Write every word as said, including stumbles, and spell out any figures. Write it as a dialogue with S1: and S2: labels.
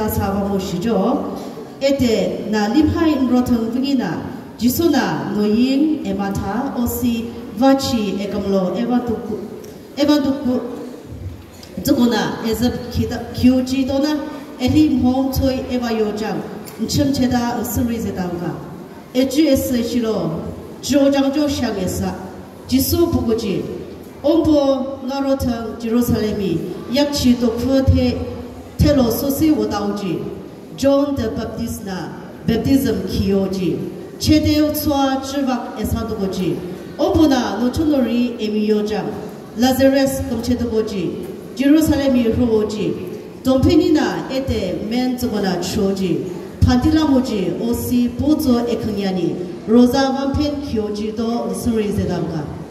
S1: cheda saba moshijo ete na liphain rothang vingina jisuna noyin emata osi vachi ekamlo evatuku evatuku tukuna ezab kita kyuji dona elim home toy evayojang ncham cheda usuri zedanga eju esshiro jojangjo shangesa jisu buguji ombo narothang jerusalemi yakchi to phuathe telo sosi wodauji John the Baptist na baptism kiyoji chedeo tswa chivak esadogoji obuna nochonori emiyojang Lazarus komchedogoji Jerusalemi roji dompenina ete men zogona choji pantilamoji osi bozo ekanyani rosa vampen kiyoji do usuri zedanga